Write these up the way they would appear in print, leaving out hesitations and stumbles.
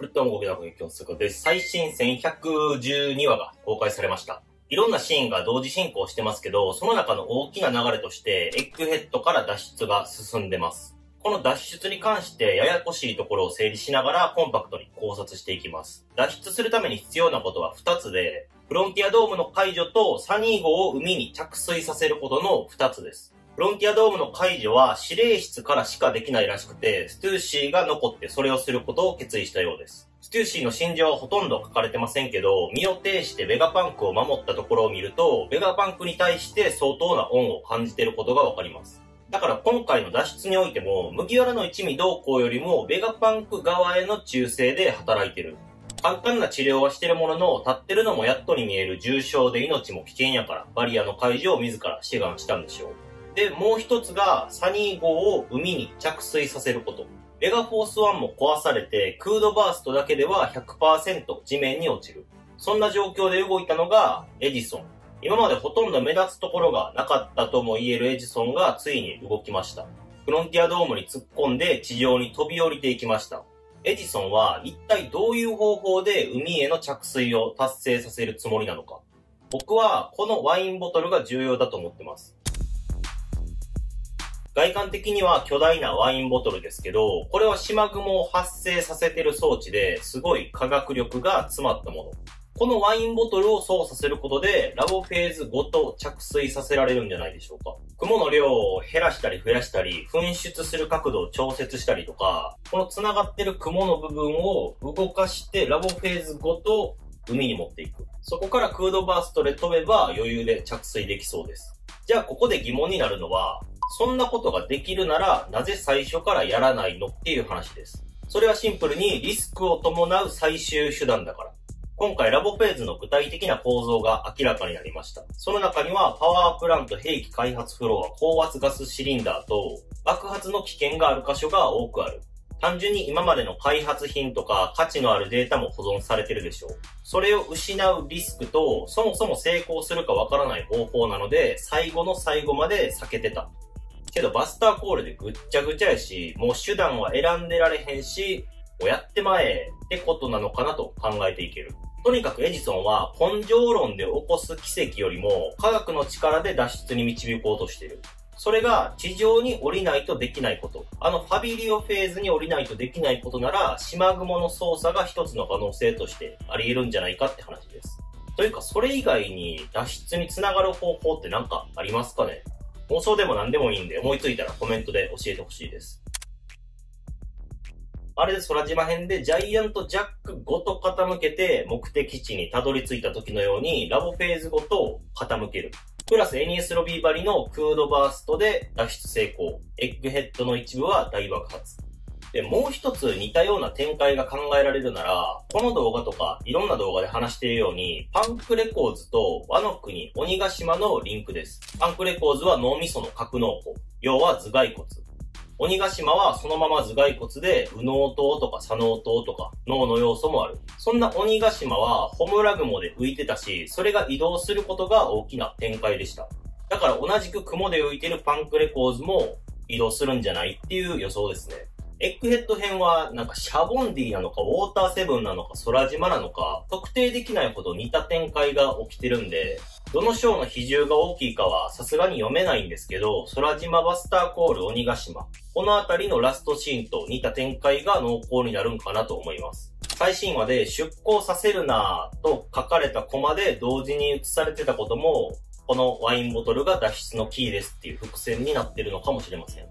どうも、劇団京介です。最新1112話が公開されました。いろんなシーンが同時進行してますけど、その中の大きな流れとして、エッグヘッドから脱出が進んでます。この脱出に関してややこしいところを整理しながらコンパクトに考察していきます。脱出するために必要なことは2つで、フロンティアドームの解除とサニー号を海に着水させることの2つです。フロンティアドームの解除は指令室からしかできないらしくて、ストゥーシーが残ってそれをすることを決意したようです。ストゥーシーの心情はほとんど書かれてませんけど、身を挺してベガパンクを守ったところを見ると、ベガパンクに対して相当な恩を感じていることがわかります。だから今回の脱出においても、麦わらの一味同行よりもベガパンク側への忠誠で働いてる。簡単な治療はしてるものの、立ってるのもやっとに見える重傷で命も危険やから、バリアの解除を自ら志願したんでしょう。で、もう一つが、サニー号を海に着水させること。ベガフォース1も壊されて、クードバーストだけでは 100% 地面に落ちる。そんな状況で動いたのが、エジソン。今までほとんど目立つところがなかったとも言えるエジソンがついに動きました。フロンティアドームに突っ込んで地上に飛び降りていきました。エジソンは一体どういう方法で海への着水を達成させるつもりなのか。僕はこのワインボトルが重要だと思ってます。外観的には巨大なワインボトルですけど、これは島雲を発生させてる装置ですごい化学力が詰まったもの。このワインボトルを操作することでラボフェーズごと着水させられるんじゃないでしょうか。雲の量を減らしたり増やしたり、噴出する角度を調節したりとか、この繋がってる雲の部分を動かしてラボフェーズごと海に持っていく。そこからクードバーストで飛べば余裕で着水できそうです。じゃあここで疑問になるのは、そんなことができるならなぜ最初からやらないのっていう話です。それはシンプルにリスクを伴う最終手段だから。今回ラボフェーズの具体的な構造が明らかになりました。その中にはパワープラント、兵器開発フロア、高圧ガスシリンダーと爆発の危険がある箇所が多くある。単純に今までの開発品とか価値のあるデータも保存されてるでしょう。それを失うリスクとそもそも成功するかわからない方法なので最後の最後まで避けてた。けどバスターコールでぐっちゃぐちゃやし、もう手段は選んでられへんし、もうやってまえってことなのかなと考えていける。とにかくエジソンは根性論で起こす奇跡よりも科学の力で脱出に導こうとしている。それが地上に降りないとできないこと。ファビリオフェーズに降りないとできないことなら、島雲の操作が一つの可能性としてあり得るんじゃないかって話です。というか、それ以外に脱出につながる方法って何かありますかね？妄想でも何でもいいんで、思いついたらコメントで教えてほしいです。あれで空島編でジャイアントジャックごと傾けて目的地にたどり着いた時のようにラボフェーズごと傾ける。プラスエニエスロビーバリのクードバーストで脱出成功。エッグヘッドの一部は大爆発。で、もう一つ似たような展開が考えられるなら、この動画とかいろんな動画で話しているように、パンクレコーズとワノ国鬼ヶ島のリンクです。パンクレコーズは脳みその格納庫。要は頭蓋骨。鬼ヶ島はそのまま頭蓋骨で右脳塔とか左脳塔とか脳の要素もある。そんな鬼ヶ島はホムラグモで浮いてたし、それが移動することが大きな展開でした。だから同じく雲で浮いてるパンクレコーズも移動するんじゃないっていう予想ですね。エッグヘッド編はなんかシャボンディなのかウォーターセブンなのか空島なのか特定できないほど似た展開が起きてるんで、どの章の比重が大きいかはさすがに読めないんですけど、空島バスターコール鬼ヶ島。このあたりのラストシーンと似た展開が濃厚になるんかなと思います。最新話で出航させるなぁと書かれたコマで同時に映されてたことも、このワインボトルが脱出のキーですっていう伏線になってるのかもしれません。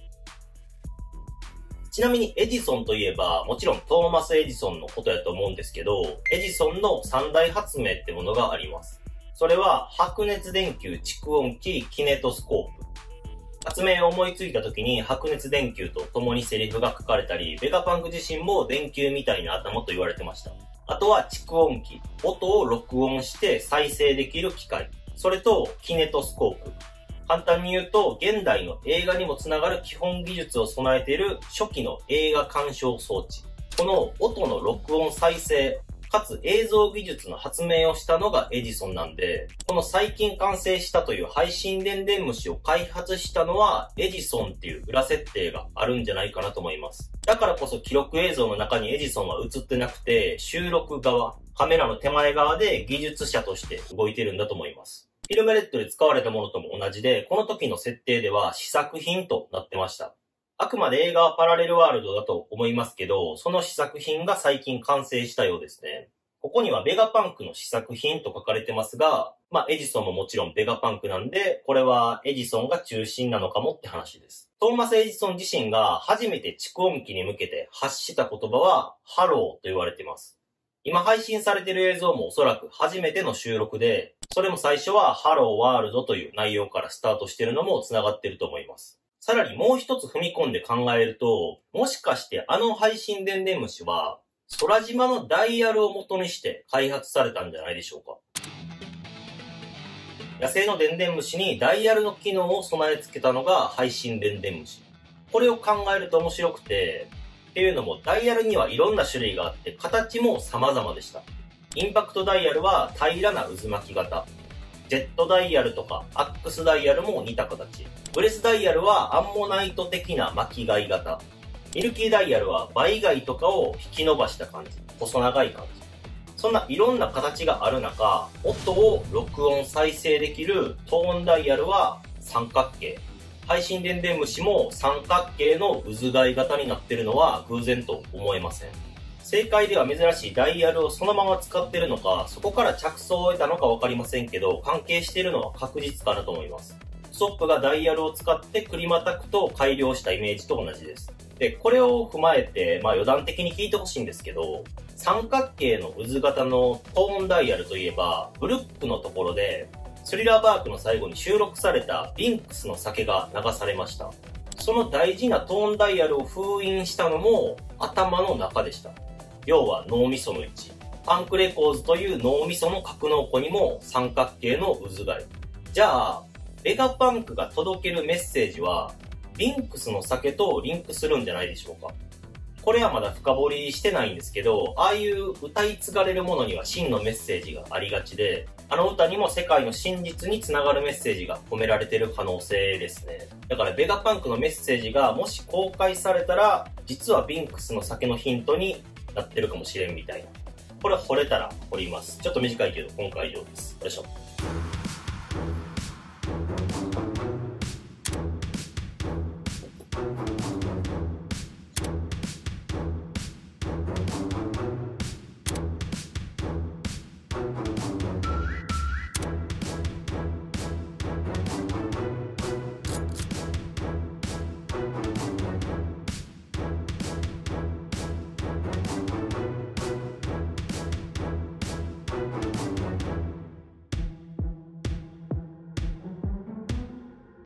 ちなみにエジソンといえば、もちろんトーマス・エジソンのことやと思うんですけど、エジソンの三大発明ってものがあります。それは白熱電球、蓄音機、キネトスコープ。発明を思いついた時に白熱電球と共にセリフが書かれたり、ベガパンク自身も電球みたいな頭と言われてました。あとは蓄音機、音を録音して再生できる機械。それとキネトスコープ。簡単に言うと、現代の映画にもつながる基本技術を備えている初期の映画鑑賞装置。この音の録音再生、 かつ映像技術の発明をしたのがエジソンなんで、この最近完成したという配信電電虫を開発したのはエジソンっていう裏設定があるんじゃないかなと思います。だからこそ記録映像の中にエジソンは映ってなくて、収録側、カメラの手前側で技術者として動いてるんだと思います。フィルムレッドで使われたものとも同じで、この時の設定では試作品となってました。あくまで映画はパラレルワールドだと思いますけど、その試作品が最近完成したようですね。ここにはベガパンクの試作品と書かれてますが、エジソンももちろんベガパンクなんで、これはエジソンが中心なのかもって話です。トーマス・エジソン自身が初めて蓄音機に向けて発した言葉は、ハローと言われています。今配信されている映像もおそらく初めての収録で、それも最初はハローワールドという内容からスタートしているのも繋がっていると思います。さらにもう一つ踏み込んで考えると、もしかしてあの配信電電虫は、空島のダイヤルを元にして開発されたんじゃないでしょうか。野生の電電虫にダイヤルの機能を備え付けたのが配信電電虫。これを考えると面白くて、っていうのもダイヤルにはいろんな種類があって形も様々でした。インパクトダイヤルは平らな渦巻き型。ジェットダイヤルとかアックスダイヤルも似た形。ブレスダイヤルはアンモナイト的な巻き貝型。ミルキーダイヤルは倍貝とかを引き伸ばした感じ。細長い感じ。そんないろんな形がある中、音を録音再生できるトーンダイヤルは三角形。配信電電虫も三角形の渦貝型になっているのは偶然と思えません。正解では珍しいダイヤルをそのまま使っているのか、そこから着想を得たのかわかりませんけど、関係しているのは確実かなと思います。ウソップがダイヤルを使ってクリマタクトを改良したイメージと同じです。で、これを踏まえて、余談的に聞いてほしいんですけど、三角形の渦型のトーンダイヤルといえば、ブルックのところで、スリラーバークの最後に収録されたビンクスの酒が流されました。その大事なトーンダイヤルを封印したのも頭の中でした。要は脳みその位置。パンクレコーズという脳みその格納庫にも三角形の渦貝。じゃあ、ベガパンクが届けるメッセージは、ビンクスの酒とリンクするんじゃないでしょうか。これはまだ深掘りしてないんですけど、ああいう歌い継がれるものには真のメッセージがありがちで、あの歌にも世界の真実につながるメッセージが込められている可能性ですね。だからベガパンクのメッセージがもし公開されたら、実はビンクスの酒のヒントになってるかもしれんみたいな。これ掘れたら掘ります。ちょっと短いけど今回以上です。よいしょ。